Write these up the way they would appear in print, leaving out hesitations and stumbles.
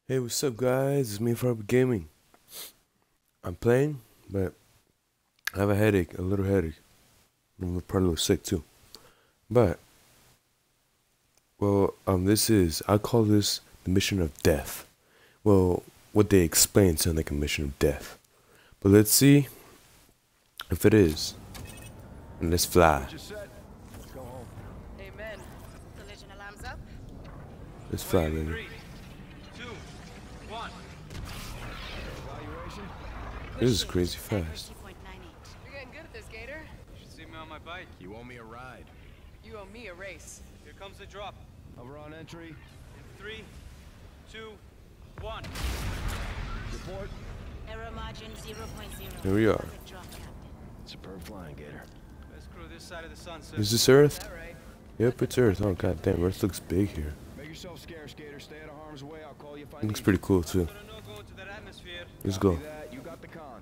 Hey, what's up, guys? It's me, Farb Gaming. I'm playing, but I have a headache, a little headache. I'm probably a little sick too. But, I call this the mission of death. Well, what they explain sounds like a mission of death. But let's see if it is. And let's fly. Amen. Collision alarms up. Let's fly, baby. 3, 2, 1. This is crazy fast. You're getting good at this, Gator. You should see me on my bike. You owe me a ride. You owe me a race. Here comes the drop. Hover on entry. In 3, 2, 1. Report. Error margin 0.0. Here we are. Perfect drop, Captain. Superb flying, Gator. Best crew this side of the sun, sir. Is this Earth? All right. Yep, it's Earth. Oh, god damn, Earth looks big here. Make yourself scarce, Gator. Stay out of harm's way. I'll call you if I It looks need pretty cool too. Gonna no go into that atmosphere. Let's you. go. Copy that. You got the con.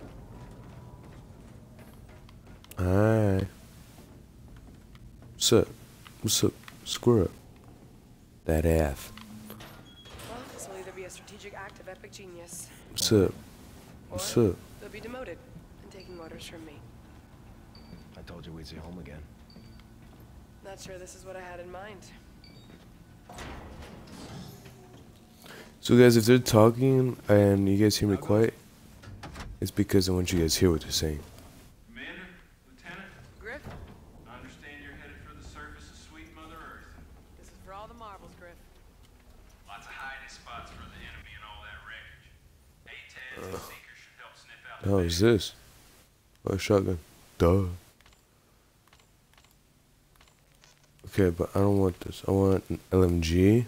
Alright. What's up? What's up? Square up. That ass. Well, this will either be a strategic act of epic genius, What's up? What's or up? they'll be demoted and taking orders from me. I told you we'd see home again. Not sure this is what I had in mind. So guys, if they're talking and you guys hear me quiet, it's because I want you guys to hear what they're saying. Commander, Lieutenant, Griff, I understand you're headed for the surface of sweet Mother Earth. this is for all the marbles, Griff. Lots of hiding spots for the enemy and all that wreckage. ATADs and Seekers should help sniff out Oh, is this? Oh, shotgun. Duh. Okay, but I don't want this. I want an LMG.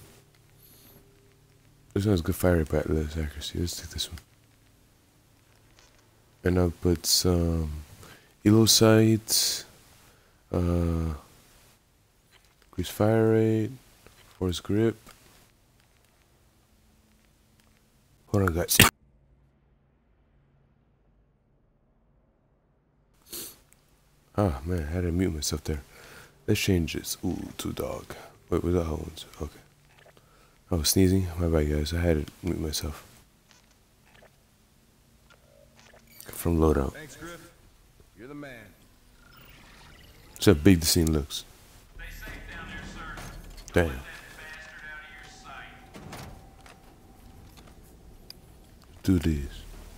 This one has good fire rate, but less accuracy. Let's take this one. And I'll put some elo sights, increase fire rate, force grip. Hold on, guys. Ah, man, I had to mute myself there. Let's change this. Ooh, to dog. Wait, was that Owens? Okay. I was sneezing. My bad, guys. I had to mute myself. From loadout. Thanks, Griff. You're the man. See how big the scene looks. Stay safe down there, sir. Damn. Let that bastard out of your sight. Do this.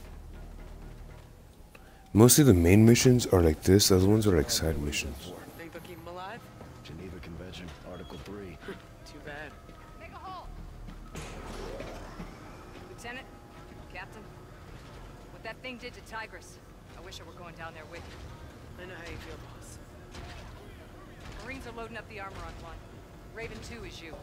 Mostly the main missions are like this. The other ones are like side missions. Think they'll keep him alive? Geneva Convention, Article 3. Too bad. Make a halt. Lieutenant, Captain, what that thing did to Tigris, I wish I were going down there with you. I know how you feel, boss. Marines are loading up the armor on one. Raven 2 is you.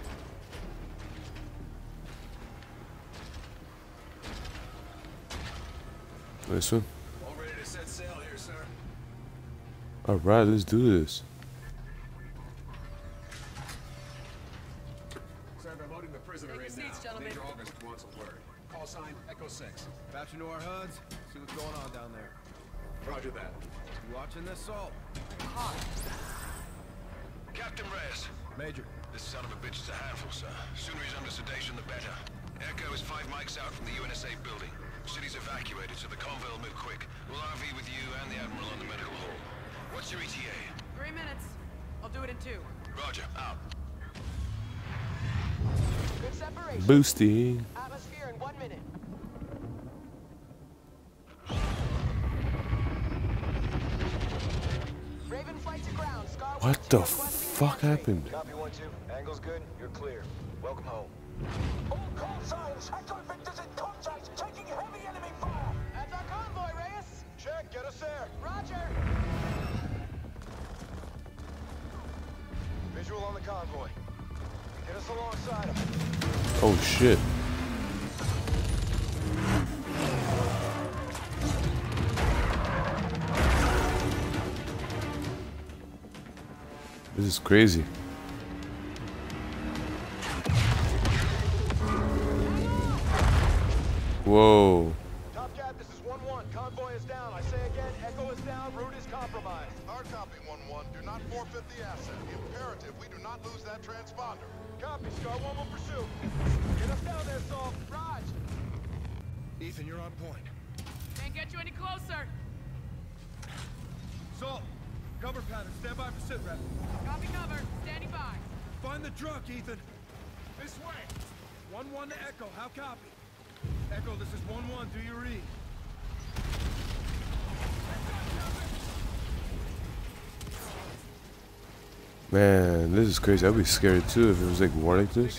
This one. All ready to set sail here, sir. Alright, let's do this. Sir, they're loading the prisoner Take your in now. seats, gentlemen. Major August wants a word. Call sign Echo 6. Patch into our HUDs. See what's going on down there. Roger that. You watching this, Salt? Captain Reyes, Major. this son of a bitch is a handful, sir. Sooner he's under sedation, the better. Echo is 5 mics out from the UNSA building. City's evacuated, so the convoy will move quick. We'll RV with you and the Admiral on the medical hall. What's your ETA? 3 minutes. I'll do it in 2. Roger, out. Good separation. Boosty. Atmosphere in 1 minute. Raven flight to ground. Scar What the fuck happened? Copy 1-2. Angle's good. You're clear. Welcome home. All call signs. Echo Victor's in contact. Taking heavy enemy fire. That's our convoy, Reyes. Check. Get us there. Roger. Visual on the convoy. Get us alongside him. Oh shit. This is crazy. Whoa. Top Cat, this is 1-1. Convoy is down. I say again, Echo is down. Route is compromised. Hard copy, 1-1. Do not forfeit the asset. Imperative we do not lose that transponder. Copy. Scar 1 will pursue. Get us down there. there, Saul. Raj. Ethan, you're on point. Can't get you any closer. Salt, cover pattern. Stand by for sit rep. Copy cover. Standing by. Find the truck, Ethan. This way. 1-1 to Echo. How copy? Echo, this is 1-1. Do you read? Man, this is crazy. I'd be scared too if it was like war like this.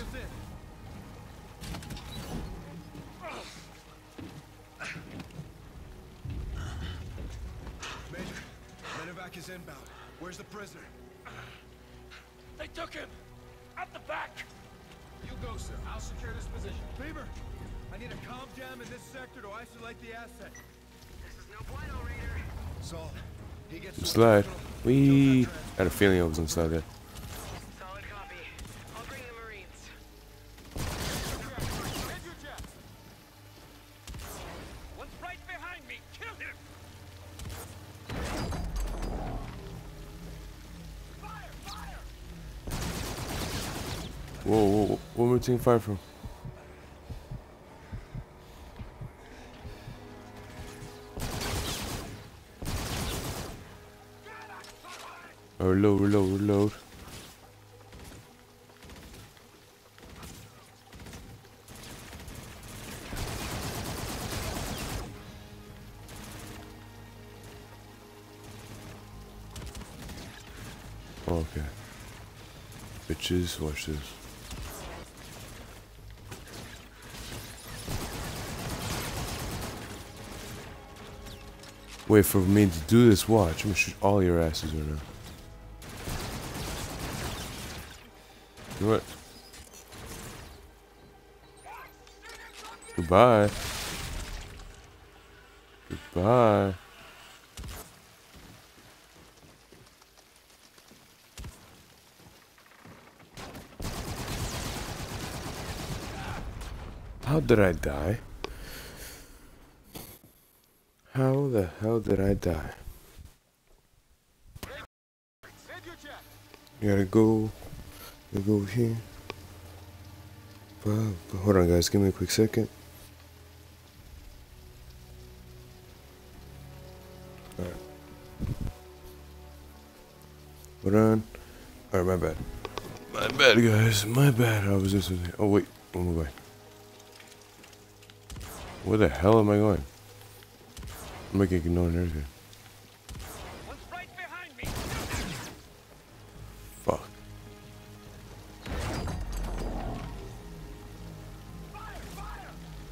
Major, medevac is inbound. Where's the prisoner? They took him! At the back! You go, sir. I'll secure this position. Beaver, I need a comm jam in this sector to isolate the asset. This is no bueno, Raider. Salt, he gets to a Slide. terminal. We had a feeling I was gonna slide there. Solid copy. I'll bring the Marines. Hit your jets! One's right behind me! Kill him! Fire! Fire! Whoa, whoa, where we taking fire from? Oh, reload, reload, reload. Okay. Bitches, watch this. Wait for me to do this, watch. I'm gonna shoot all your asses right now. You know what? Goodbye. Goodbye. How did I die? How the hell did I die? You gotta go over here. Hold on, guys. Give me a quick second. Alright. Hold on. Alright, my bad. My bad, guys. My bad. I was just... Oh, wait. Oh, my bad. Where the hell am I going? I'm making ignoring everything. One's right behind me! Fuck. Fire! Fire!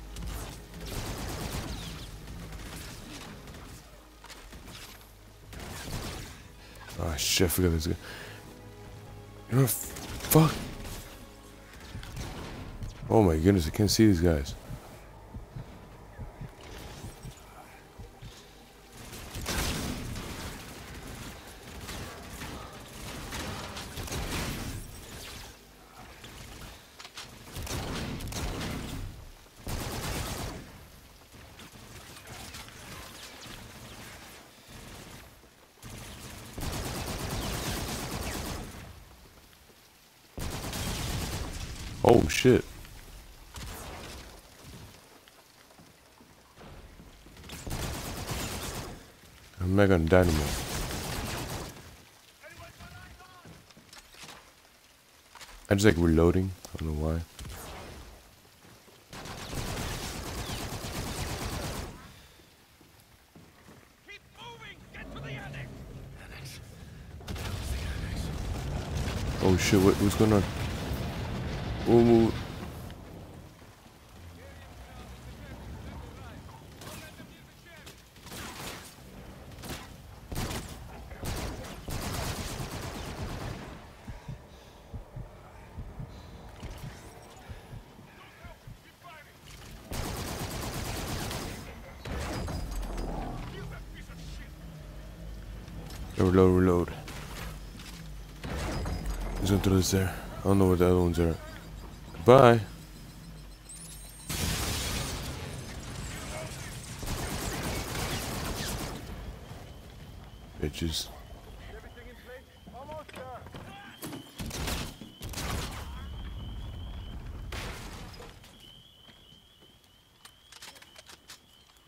Oh shit, I forgot this guy. You know, fuck. Oh my goodness, I can't see these guys. Oh shit. I'm not gonna die anymore. I just like reloading. I don't know why. Keep moving! Get to the annex! Oh shit, what's going on? Whoa. Reload. He's gonna throw this there. I don't know where the other ones are. Bye. Bitches. Everything in place? Almost there.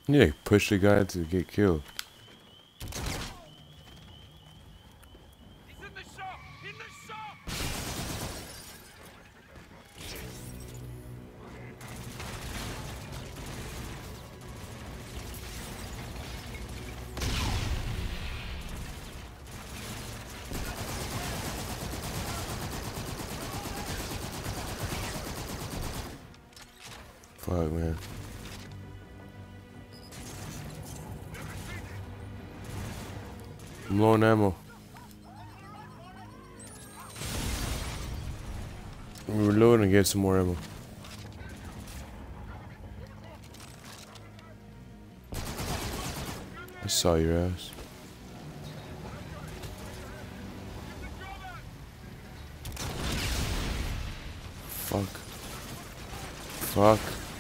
Yeah, push the guy to get killed. He's in the shop! In the shop! Fuck, man. I'm low on ammo. We reload and get some more ammo. I saw your ass. Fuck. Fuck.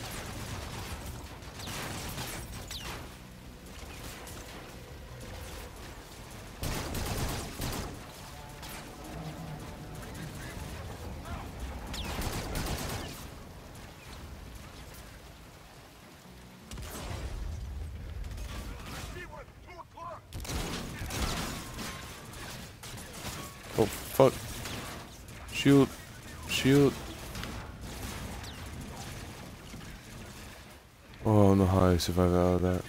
Oh, fuck. Shield. Shield. Oh, I don't know how I survived out of that.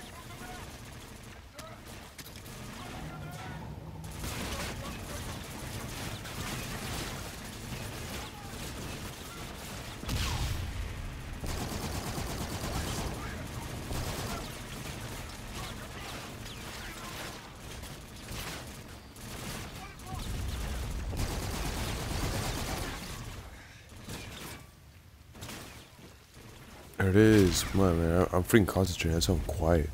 There it is. Come on, man. I'm freaking concentrating. That's so I'm quiet.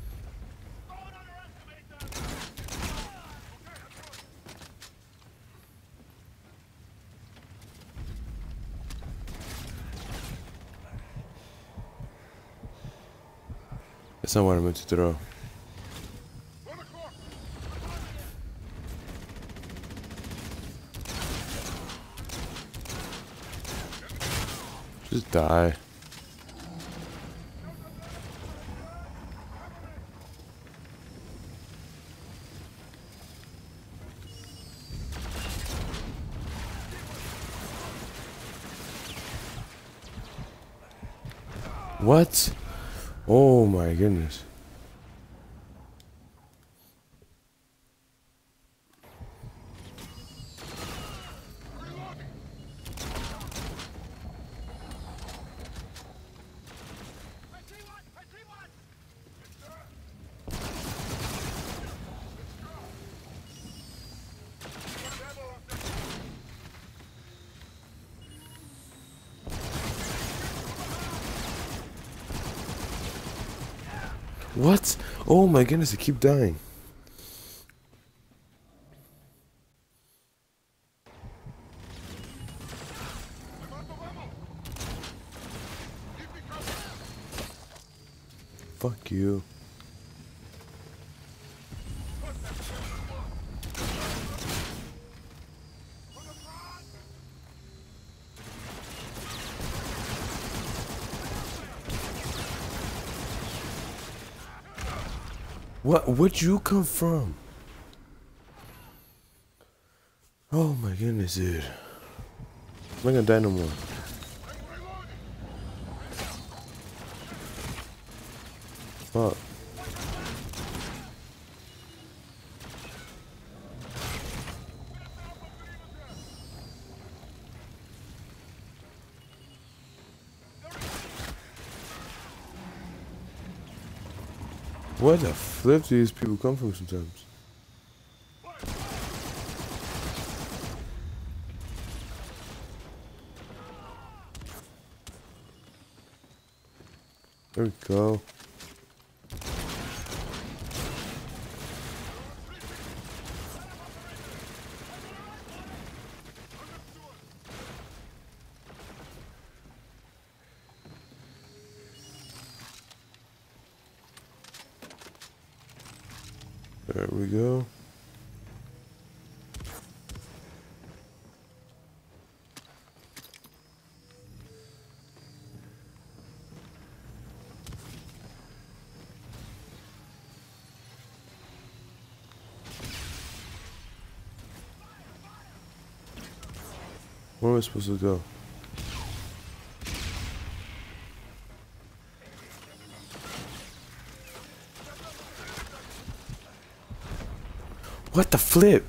That's not what I meant to throw. Just die. What? Oh my goodness. What? Oh my goodness, I keep dying. Fuck you. Where'd you come from? Oh my goodness, dude. I'm not gonna die no more. Fuck. Where the flip do these people come from sometimes? There we go. There we go. Where am I supposed to go? What the flip?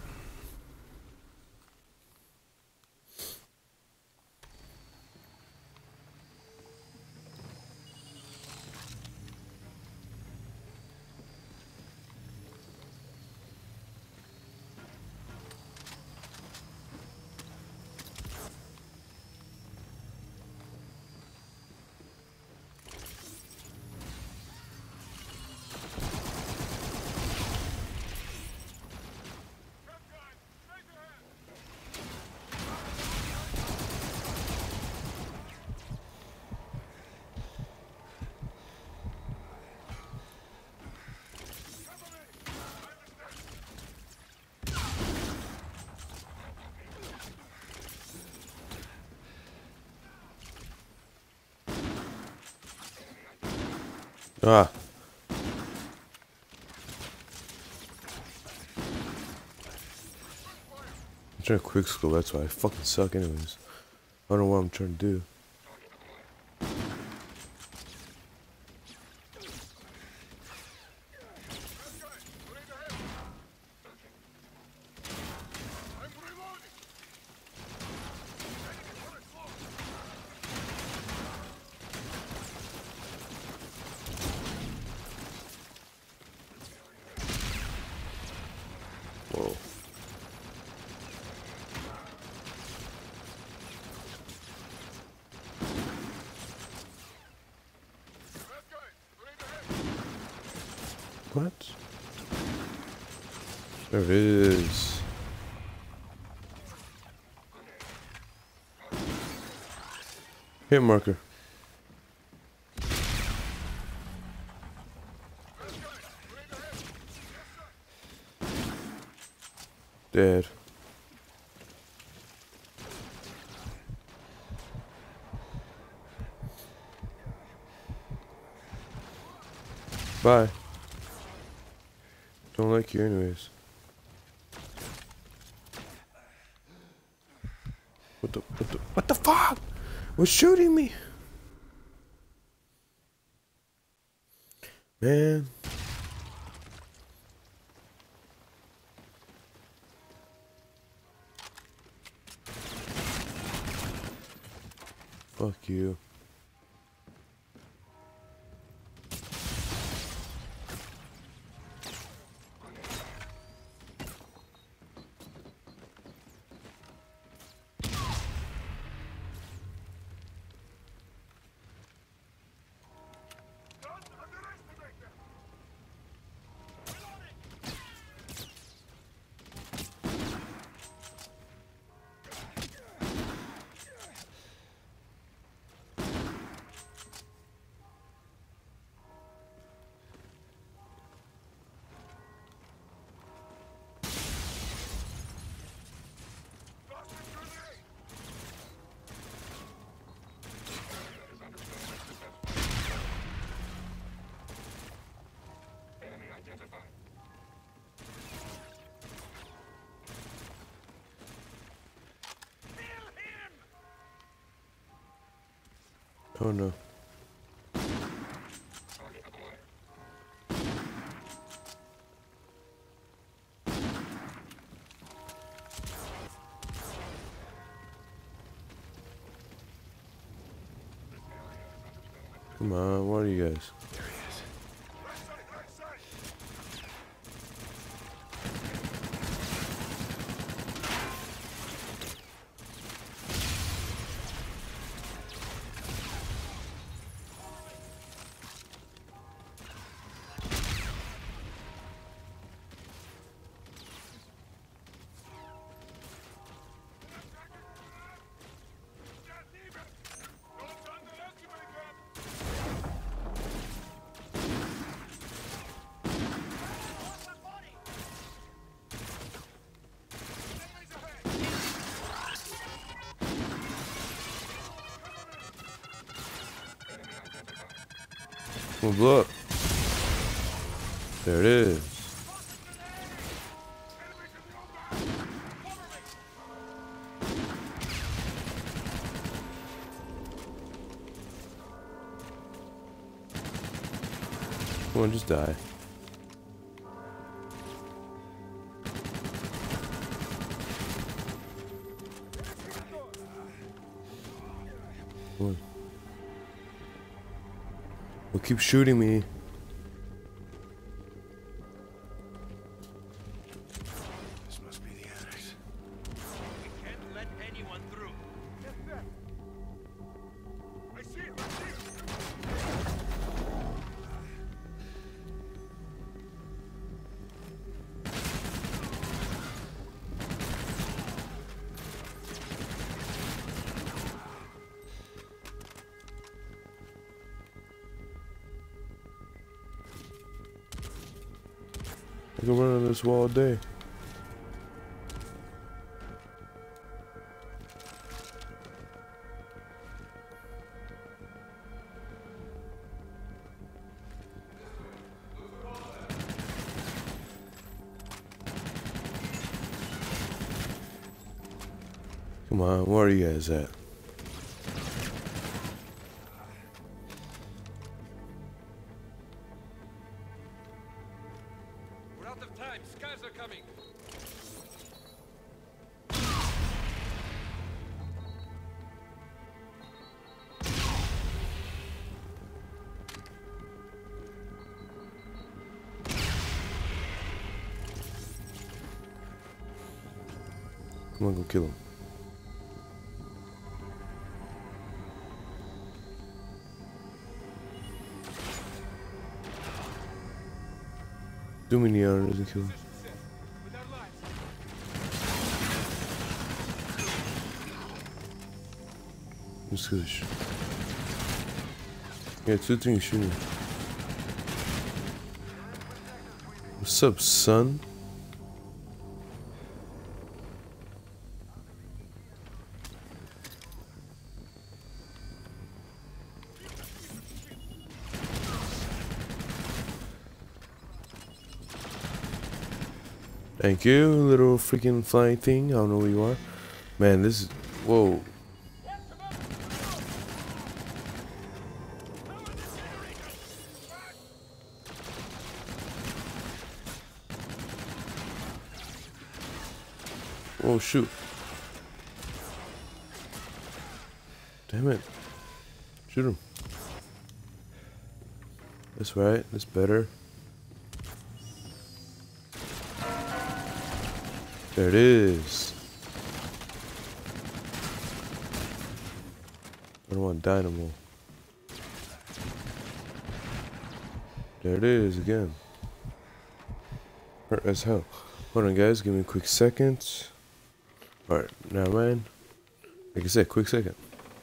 Ah. I'm trying to quick scope, that's why I fucking suck anyways. I don't know what I'm trying to do. Whoa. What? There it is. Hit marker. Dead. Bye. Don't like you anyways. What the fuck? What's shooting me? Man. Fuck you. Oh no. Come on, what are you guys? Well, look. There it is. Come on, just die. Come on. Well, keep shooting me. This must be the annex. We can't let anyone through. Yes, sir. I see it. I see it. I can run on this wall all day. Come on, where are you guys at? We're out of time. Scavs are coming. Come on, go kill him. Dominion doesn't kill him. Let's go. Yeah, two things shooting. What's up, son? Thank you, little freaking flying thing. I don't know where you are. Man, this is... Whoa. Oh, shoot. Damn it. Shoot him. That's right. That's better. There it is. I don't want dynamo. There it is again. Hurt as hell. Hold on, guys. Give me a quick second. Alright, now, man. Like I said, quick second.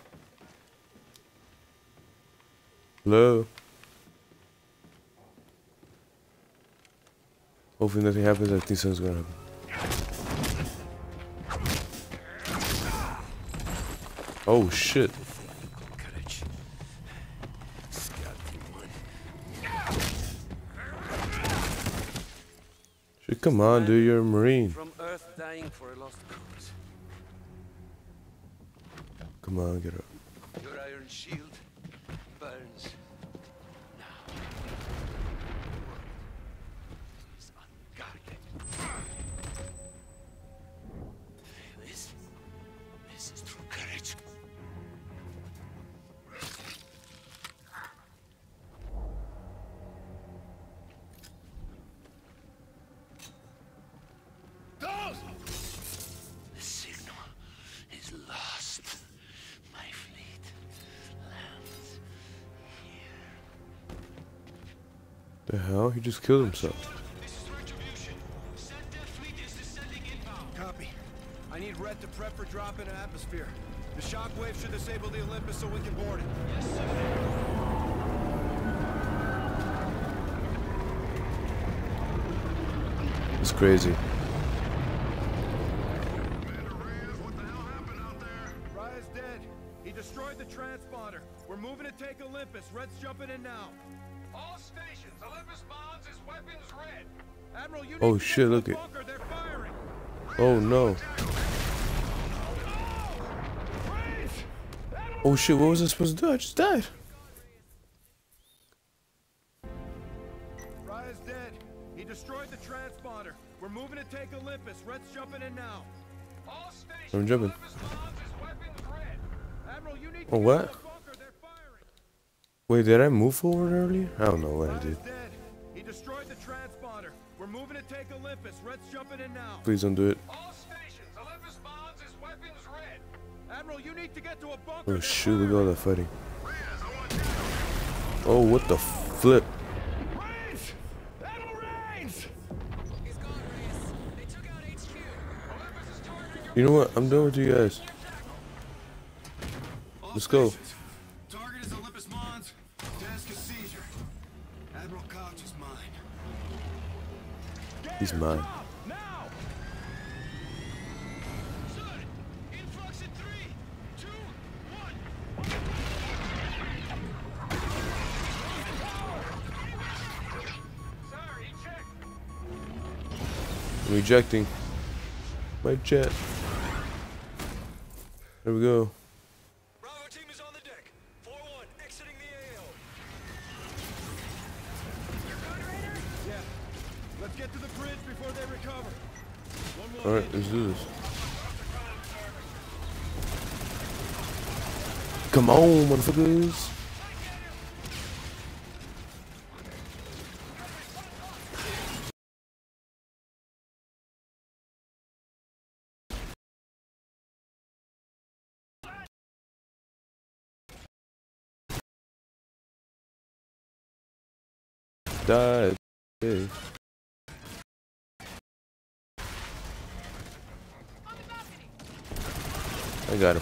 Hello? Hopefully nothing happens. I think something's gonna happen. Oh shit. Shit, come on, dude, you're a Marine. From Earth dying for a lost cause. Come on, get up. Your iron shield burns now. Is unguarded. This is true courage. The signal is lost. My fleet lands here. The hell? He just killed himself. This is retribution. SetDef fleet is descending inbound. Copy. I need Red to prep for drop into atmosphere. The shockwave should disable the Olympus so we can board it. Yes, sir. It's crazy. Raya's dead. He destroyed the transponder. We're moving to take Olympus. Red's jumping in now. All stations, Olympus bonds his weapons red. Admiral, you Oh need to shit, get to look the it. bunker. They're firing. Oh no. Oh shit, what was I supposed to do? I just died. transponder. We're moving to take Olympus. Red's jumping in now. All stations, I'm jumping. Olympus Mons is weapons red. Admiral, you need Oh, to what? get to the bunker. They're firing. Wait, did I move forward earlier? I don't know what I Rod did. is dead. He destroyed the transponder. We're moving to take Olympus. Red's jumping in now. Please don't do it. All stations, Olympus Mons is weapons red. Admiral, you need to get to a bunker. Oh They're shoot, look at all firing. that fighting. Oh, what the flip? Rains! Admiral Rains! He's gone, Reyes. They took out HQ. Olympus is targeting your You know what? I'm done with you guys. Let's go. Target is Olympus Mons. Task is seizure. Admiral Couch is mine. He's mine. Now! Sir, influx in 3, 2, 1. Sir, eject. I'm ejecting my jet. There we go. Bravo team is on the deck. 4-1, exiting the AO. Yeah. Let's get to the bridge before they recover. All right, let's do this. Come on, motherfuckers. Die. Hey. I got him.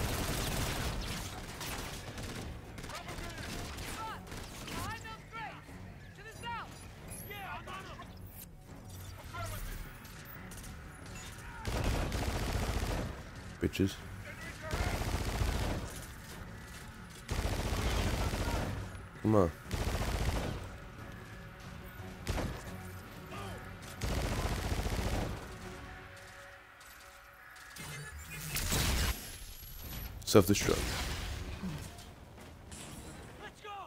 Bitches. Come on. Self-destruct. Let's go.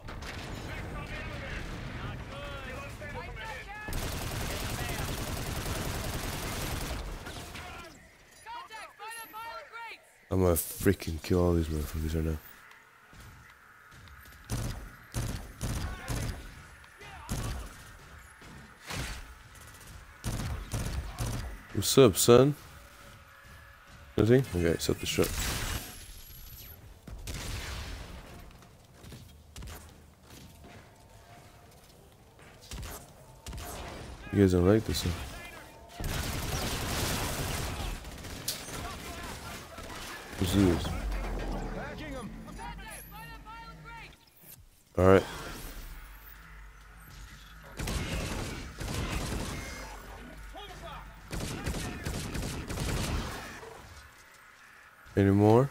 I'm gonna freaking kill all these motherfuckers right now. What's up, son? Nothing? Okay, self-destruct. You guys don't like this, huh? Let's do this. Alright. Any more?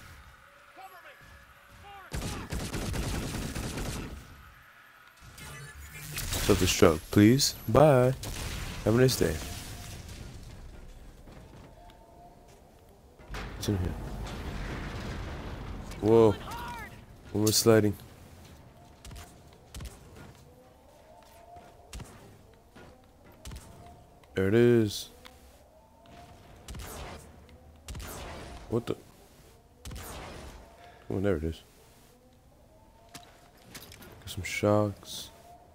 Self-destruct, please. Bye. Have a nice day. What's in here? Whoa. We're sliding. There it is. What the? Oh, there it is. Got some shocks.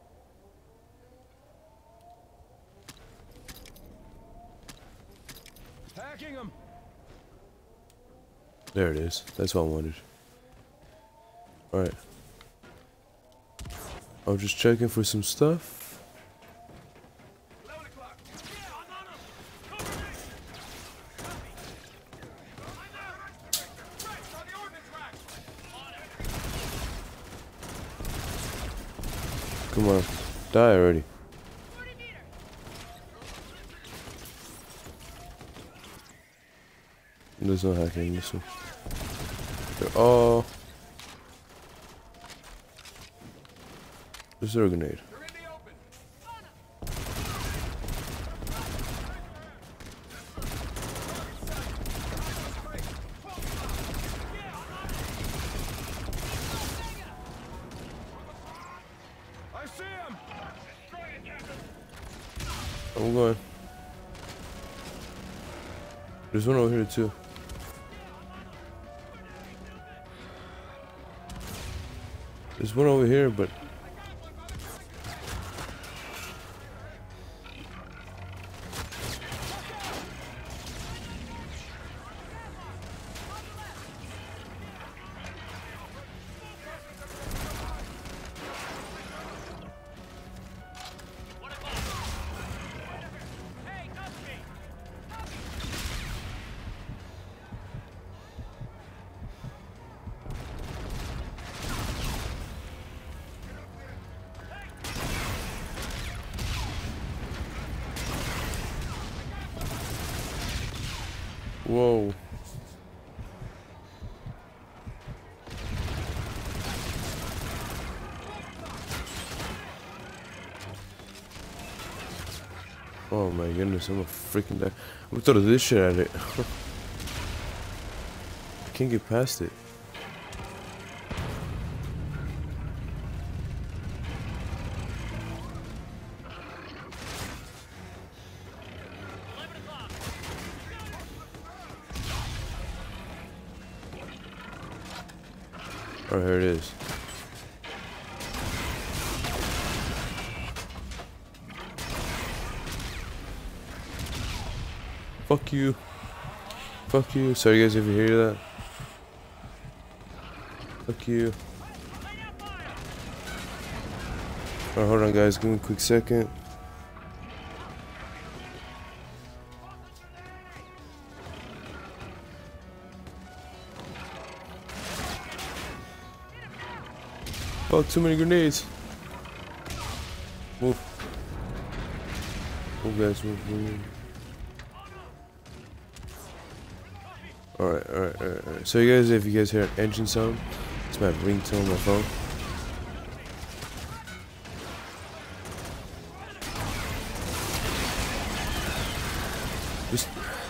Hacking them. There it is. That's what I wanted. Alright. I was just checking for some stuff. Come on. Die already. There's no hacking in this one. They're all... There's a grenade. I see him. I'm going. There's one over here too. There's one over here, but whoa. Oh my goodness, I'm a freaking die. I'm gonna throw this shit at it. I can't get past it. Oh, here it is. Fuck you. Fuck you. Sorry guys if you hear that. Fuck you. Alright, hold on guys, give me a quick second. Oh, too many grenades. Move. Move guys, move. Alright. So you guys, if you guys hear an engine sound, it's my ringtone on my phone. Just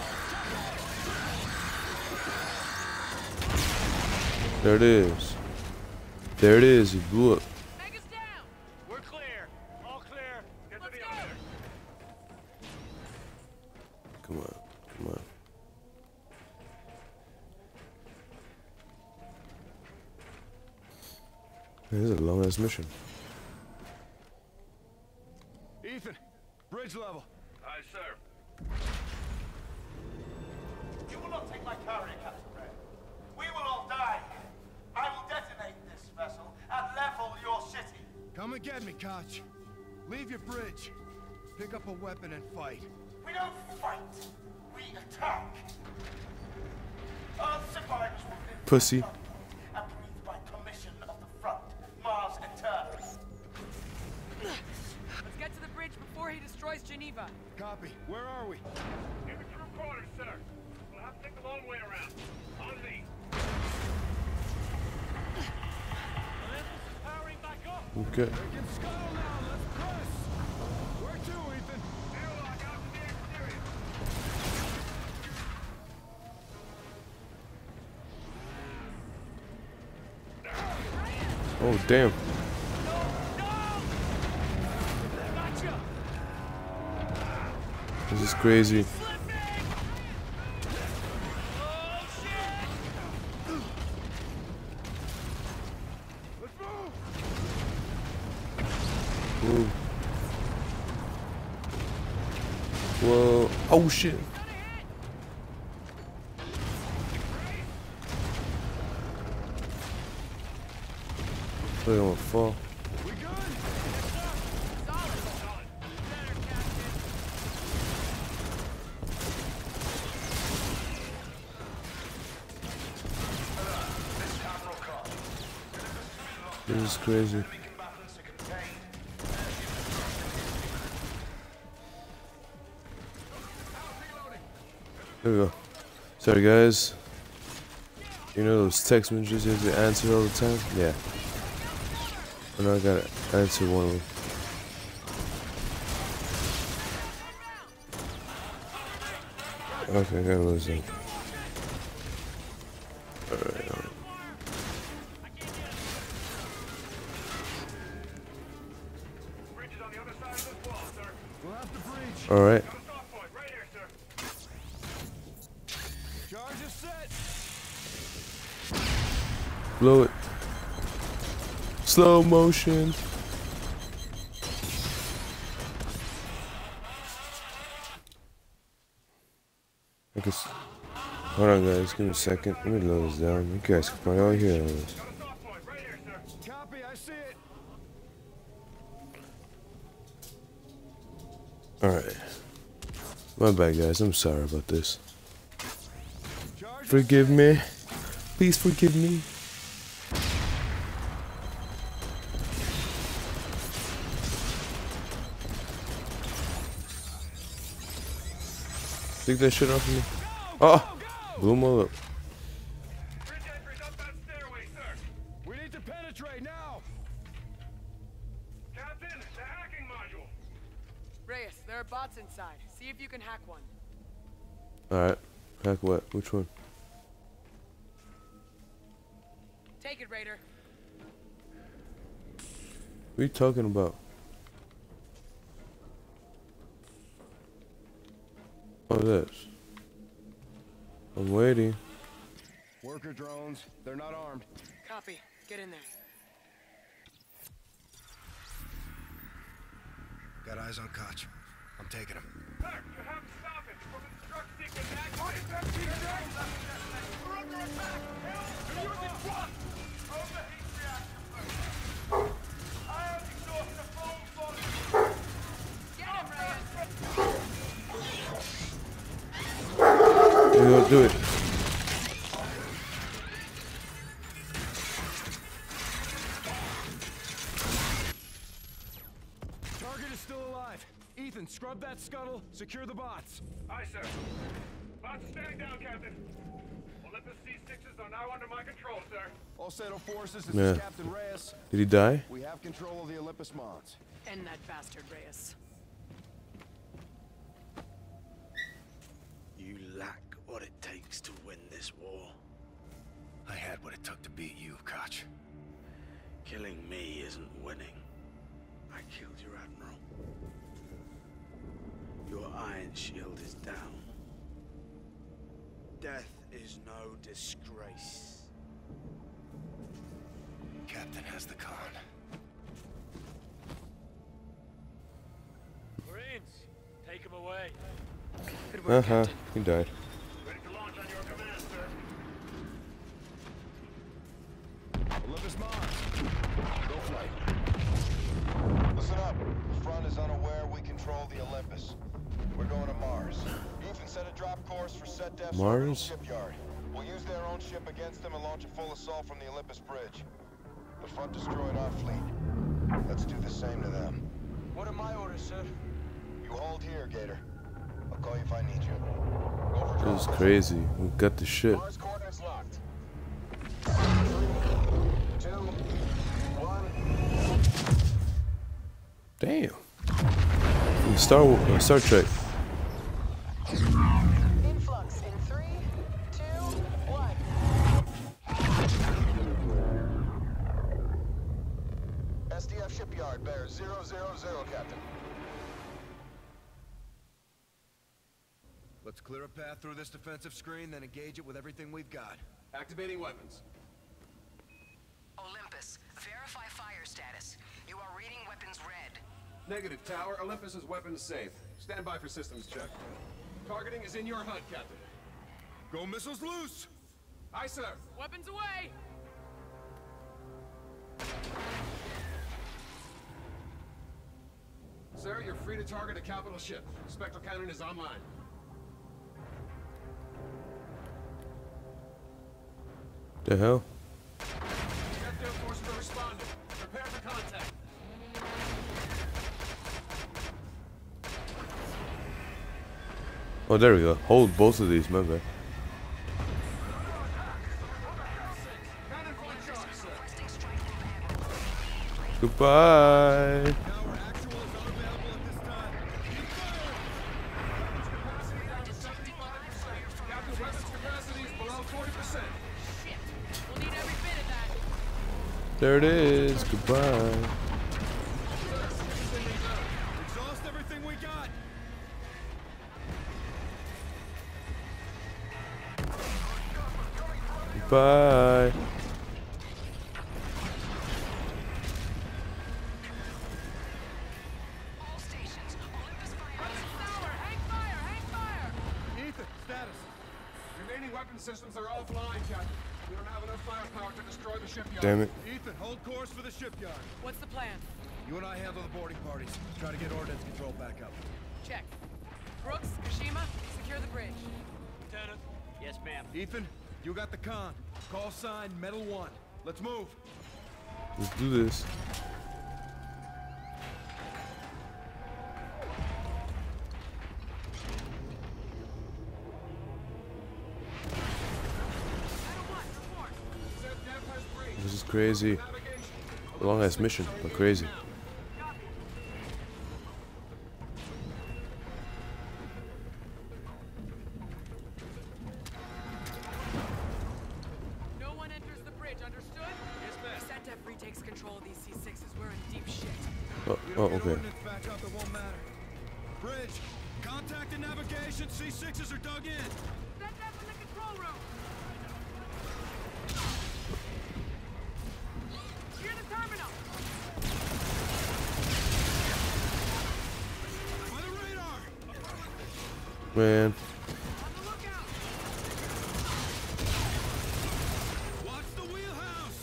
there it is. There it is, he blew up. We're clear. All clear. Get to the other. Come on. Man, this is a long ass mission. Ethan, bridge level. Aye, sir. You will not take my carrier, Captain Red. We will all die. I will detonate this vessel and level your city. Come and get me, Koch. Leave your bridge. Pick up a weapon and fight. We don't fight. We attack. Earth survivors will live Pussy. and breathe by permission of the front, Mars Eternal. Let's get to the bridge before he destroys Geneva. Copy. Where are we? In the crew quarters, sir. We'll have to take the long way around. On me. Olympus is powering back up. Okay. We can scuttle now. Let's press. Where to, Ethan? Airlock out to the exterior. Oh damn. Gotcha. This is crazy. Whoa. Whoa. Oh shit. They're gonna fall. We good? This is crazy. There we go. Sorry guys. You know those text messages you have to answer all the time? Yeah. And I gotta answer one of them. Okay, I gotta listen. Alright. Bridge is on the other side of this wall, sir. We'll have to breach. All right. Right here, sir. Charge is set. Blow it. Slow motion. I guess. Hold on, guys. Give me a second. Let me load this down. You guys can probably all hear this. Copy, I see it. Alright. My bad, guys. I'm sorry about this. Forgive me. Please forgive me. Take that shit off of me. Oh! Blew him all up. We need to penetrate now. Captain, the hacking module. Reyes, there are bots inside. See if you can hack one. Alright. Hack what? Which one? Take it, Raider. What are you talking about? Oh, this. I'm waiting. Worker drones. They're not armed. Copy. Get in there. Got eyes on Koch. I'm taking him. Sir, you have to stop it. From the truck sequence back. What is that? We're under attack. Help! They're using what? Overheat reactor first. I have exhausted the foam body. Get him, Reyes. Here we go, do it. Target is still alive. Ethan, scrub that scuttle. Secure the bots. Aye, sir. Bots are standing down, Captain. Olympus C6s are now under my control, sir. All settled forces, this Yeah. is Captain Reyes. Did he die? We have control of the Olympus Mons. End that bastard, Reyes. You lack what it takes to win this war. I had what it took to beat you, Koch. Killing me isn't winning. I killed your admiral. Your iron shield is down. Death is no disgrace. Captain has the con. Marines, take him away. Good work, Captain. He died. Ready to launch on your command, sir. Olympus Mons. Go flight. Listen up. The front is unaware we control the Olympus. We're going to Mars. Ethan set a drop course for SetDef's Mars? shipyard. We'll use their own ship against them and launch a full assault from the Olympus bridge. The front destroyed our fleet. Let's do the same to them. What are my orders, sir? You hold here, Gator. I'll call you if I need you. This is crazy. We got the shit. Mars coordinates locked. 3, 2, 1. Damn. From Star Trek. Influx in 3, 2, 1. SDF shipyard, bear 000, Captain. Let's clear a path through this defensive screen, then engage it with everything we've got. Activating weapons. Olympus, verify fire status. You are reading weapons red. Negative, Tower. Olympus is weapons safe. Stand by for systems check. Targeting is in your HUD, Captain. Go missiles loose! Aye, sir. Weapons away! Sir, you're free to target a capital ship. Spectral cannon is online. The hell? Jet Air Forces are responding. Prepare for contact. Oh, there we go. Hold both of these, my bad. Goodbye. There it is. Goodbye. Exhaust everything we got. Bye. Ethan, status. Remaining weapon systems are offline, Captain. We don't have enough firepower to destroy the shipyard. Damn it. Ethan, hold course for the shipyard. What's the plan? You and I handle the boarding parties. Try to get ordnance control back up. Check. Brooks, Kashima, secure the bridge. Lieutenant. Yes, ma'am. Ethan, you got the con. Call sign Metal 1. Let's move. Let's do this. This is crazy. A long ass mission, but crazy. No one enters the bridge, understood? Yes, ma'am. SATF retakes control of these C6s. We're in deep shit. Oh, okay. Ordnance back up, it won't matter. Bridge, contact and navigation. C6s are dug in. SATF in the control room. Near the terminal. By the radar. Man. Watch the wheelhouse.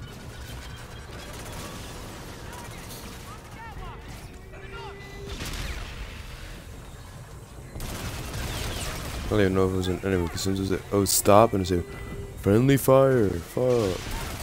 I don't even know if it was an enemy because sometimes it would stop and say friendly fire. Fuck.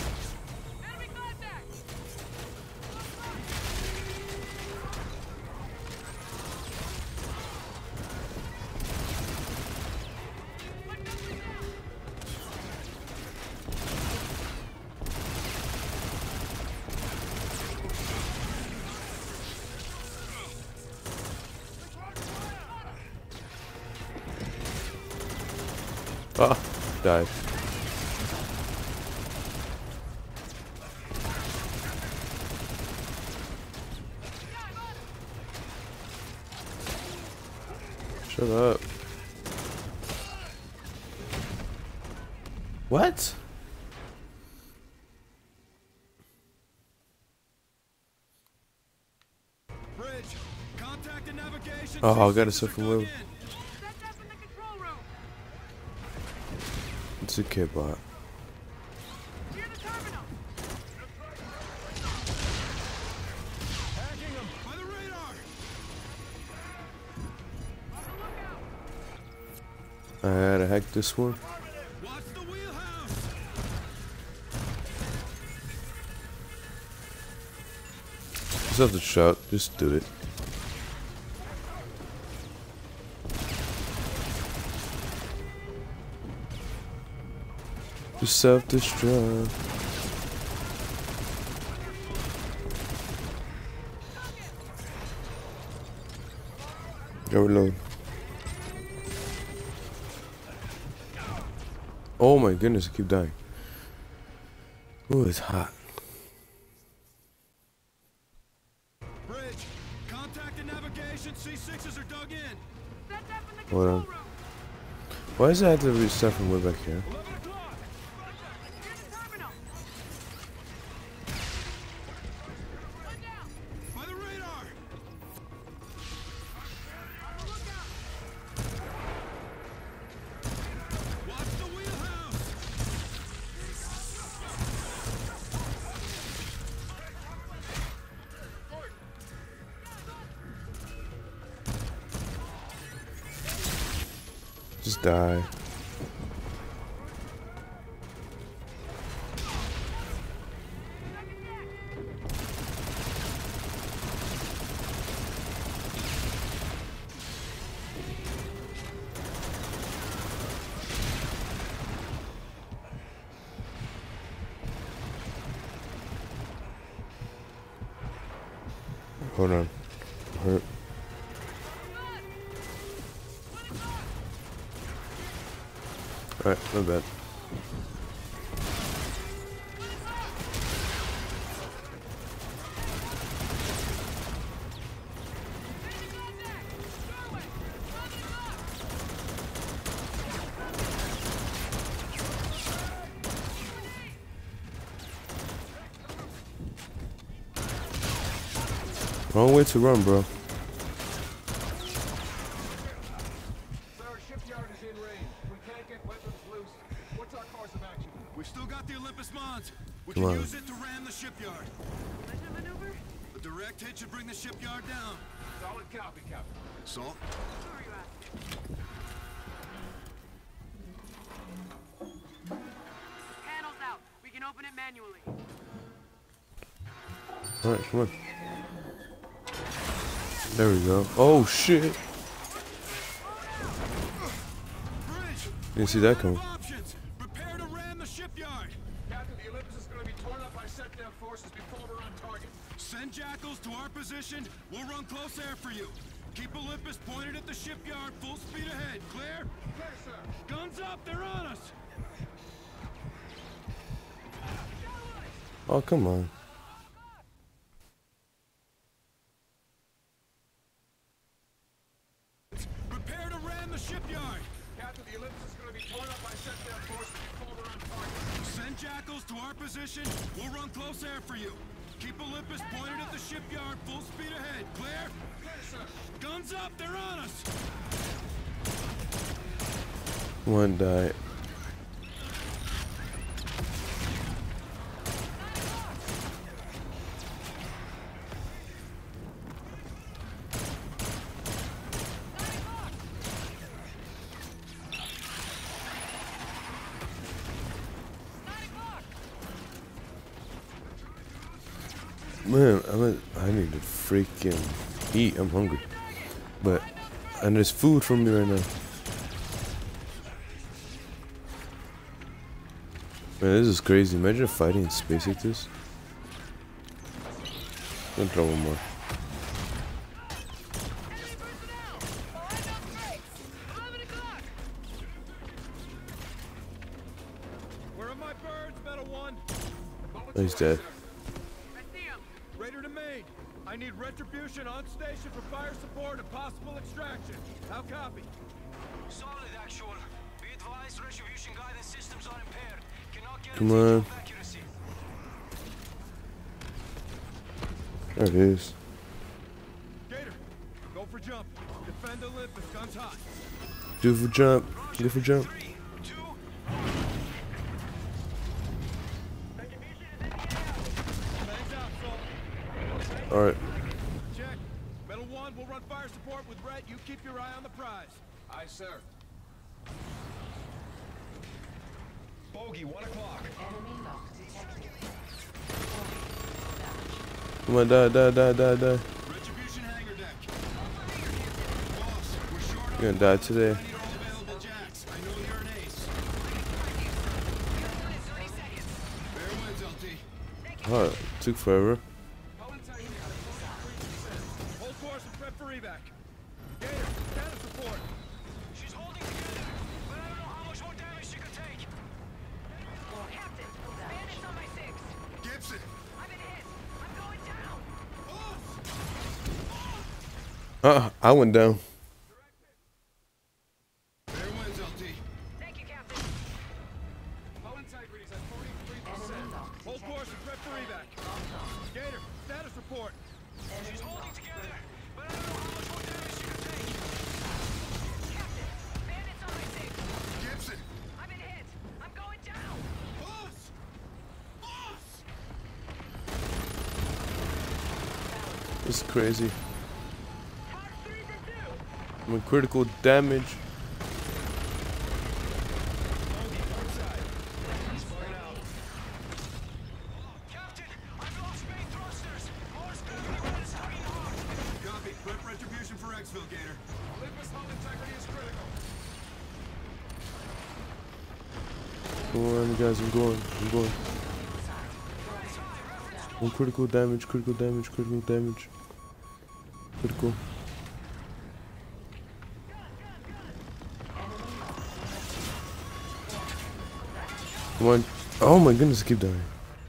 Ah, died. Shut up. What? Bridge, contact and navigation. Oh, I gotta stuff from move. It's a kid bot. Hacking them by the radar. I had to hack this one. Watch the wheelhouse. Just have to shout. Just do it. Just self-destruct. Go reload. Oh my goodness, I keep dying. Ooh, it's hot. Bridge, contact and navigation. C6s are dug in. Hold on. Why does it have to restart from way back here? By the radar. Watch the wheelhouse. Just die. Hold on. Hurt. Alright, not bad. Wrong way to run, bro. Sir, shipyard is in range. We can't get weapons loose. What's our course of action? We've still got the Olympus Mons. We Come can on. use it to ram the shipyard. Maneuver? A direct hit should bring the shipyard down. Solid copy, Captain. Salt? Who are you at? Panel's out. We can open it manually. Alright, come on. There we go. Oh shit! Bridge! Didn't see that coming. Options. Prepare to ram the shipyard. Captain, the Olympus is going to be torn up by set-down forces before we're on target. Send Jackals to our position. We'll run close air for you. Keep Olympus pointed at the shipyard. Full speed ahead. Clear? Clear, sir. Guns up. They're on us. Oh, come on. Prepare to ram the shipyard. Captain, the Olympus is going to be torn up by set-down forces before we're on target. Send Jackals to our position. We'll run close air for you. Keep Olympus pointed at the shipyard. Full speed ahead. Clear? Clear, sir. Guns up. They're on us. One died. Man, I need to freaking eat. I'm hungry. And there's food for me right now. Man, this is crazy. Imagine fighting in space like this. I'm gonna throw one more. Where are my birds, Metal One? Oh, he's dead. Raider to main. I need retribution on station for fire support and possible extraction. How copy? Solid, actual. Be advised, retribution guidance systems are impaired. Cannot Come guarantee on. jump accuracy. There it is. Gator, go for jump. Defend Olympus, guns hot. Do for jump. Do for jump. 3, 2, Bangs out, Salt. Alright. Check. Metal One, we'll run fire support with Rhett. You keep your eye on the prize. Aye, sir. Bogey, 1 o'clock. Come on, die. Retribution hangar deck. Boss, we're short on You're gonna die today. I need all available jacks. I know you're an ace. Fair winds, LT. Oh, it took forever. Hold course and prep for evac. Gator, status report. she's holding together, but I don't know how much more damage she could take. Captain, bandits on my 6. Gibson. I've been hit. I'm going down. I went down. Fair winds, LT. Thank you, Captain. Hull integrity's at 43%. Hold course and prep for evac. Gator, status report. She's holding together, but I don't know how much more damage she could take. Captain, bandits on my 6. Gibson. I've been hit. I'm going down. Boss! Boss! This is crazy. I'm in critical damage. Captain, I've lost main thrusters. More speed when it's tugging hard. Copy. Prep retribution for Exfil, Gator. Olympus hull integrity is critical. Come on, guys, I'm going. I'm critical damage. Critical. Come on. Oh my goodness, I keep dying.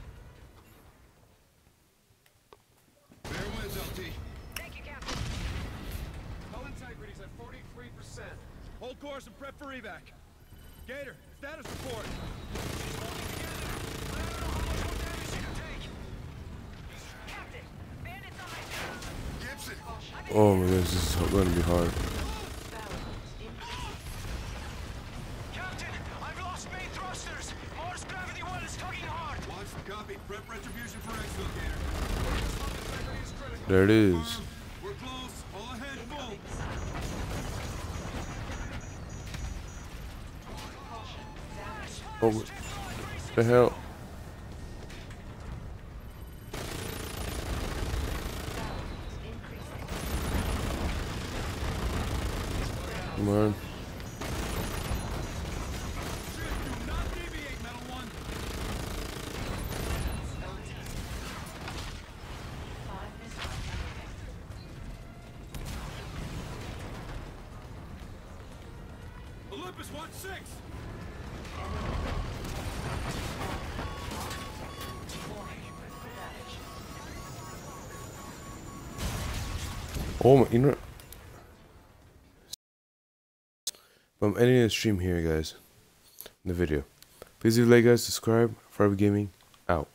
Fair winds, LT. Thank you, Captain. Hull integrity's at 43%. Hold course and prep for evac. Gator, status report. Captain, bandits on my 6. Oh my gosh, this is going to be hard. Captain, I've lost main thrusters. Mars Gravity 1 is tugging hard. Watch, copy. Prep retribution for exfiltrator. There it is. We're close. All ahead, full. Oh, what the hell? Come on. Olympus 1-6. Oh my, you know. But I'm ending the stream here, guys. In the video. Please leave a like, guys. Subscribe. Forever Gaming out.